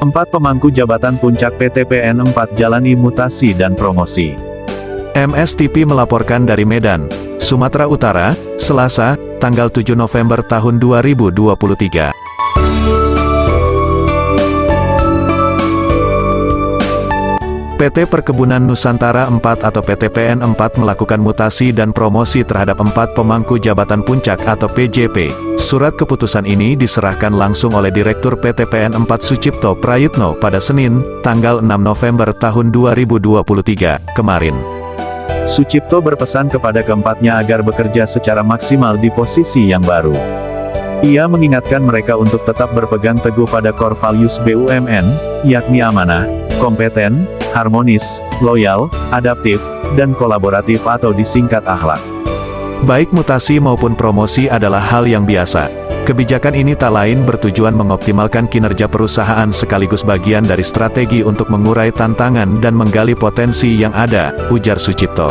4 pemangku jabatan puncak PT PN4 jalani mutasi dan promosi. MSTP melaporkan dari Medan, Sumatera Utara, Selasa, tanggal 7 November tahun 2023. PT Perkebunan Nusantara 4 atau PT PN4 melakukan mutasi dan promosi terhadap 4 pemangku jabatan puncak atau PJP. Surat keputusan ini diserahkan langsung oleh Direktur PT PN4 Sucipto Prayitno pada Senin, tanggal 6 November tahun 2023, kemarin. Sucipto berpesan kepada keempatnya agar bekerja secara maksimal di posisi yang baru. Ia mengingatkan mereka untuk tetap berpegang teguh pada core values BUMN, yakni amanah, kompeten, harmonis, loyal, adaptif, dan kolaboratif atau disingkat akhlak. Baik mutasi maupun promosi adalah hal yang biasa. Kebijakan ini tak lain bertujuan mengoptimalkan kinerja perusahaan sekaligus bagian dari strategi untuk mengurai tantangan dan menggali potensi yang ada, ujar Sucipto.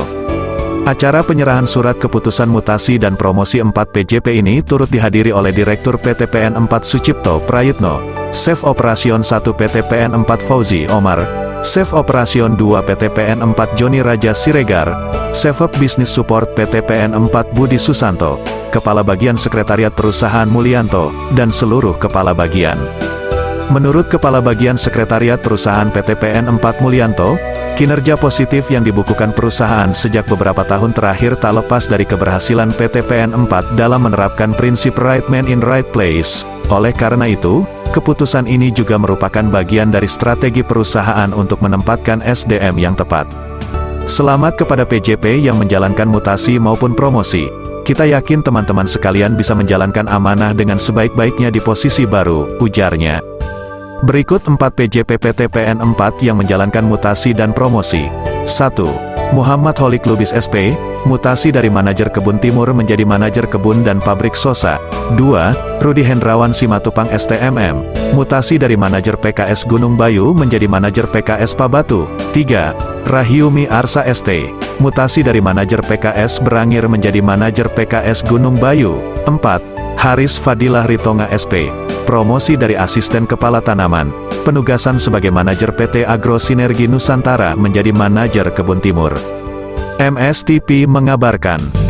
Acara penyerahan surat keputusan mutasi dan promosi 4 PJP ini turut dihadiri oleh Direktur PT PN4 Sucipto Prayitno, Chef Operation 1 PT PN4 Fauzi Omar, Chef Operation 2 PT PN4 Joni Raja Siregar, Chef Business Support PT PN4 Budi Susanto, Kepala Bagian Sekretariat Perusahaan Mulyanto, dan seluruh Kepala Bagian. Menurut Kepala Bagian Sekretariat Perusahaan PT PN4 Mulyanto, kinerja positif yang dibukukan perusahaan sejak beberapa tahun terakhir tak lepas dari keberhasilan PT PN4 dalam menerapkan prinsip right man in right place. Oleh karena itu, keputusan ini juga merupakan bagian dari strategi perusahaan untuk menempatkan SDM yang tepat. Selamat kepada PJP yang menjalankan mutasi maupun promosi. Kita yakin teman-teman sekalian bisa menjalankan amanah dengan sebaik-baiknya di posisi baru, ujarnya. Berikut 4 PJP PT PN4 yang menjalankan mutasi dan promosi. 1. Muhammad Holik Lubis SP, mutasi dari manajer kebun timur menjadi manajer kebun dan pabrik Sosa. 2. Rudi Hendrawan Simatupang STMM, mutasi dari manajer PKS Gunung Bayu menjadi manajer PKS Pabatu. 3. Rahyumi Arsa ST, mutasi dari manajer PKS Berangir menjadi manajer PKS Gunung Bayu. 4. Haris Fadilah Ritonga SP, promosi dari asisten kepala tanaman, penugasan sebagai manajer PT Agro Sinergi Nusantara menjadi manajer kebun timur. MSTP mengabarkan.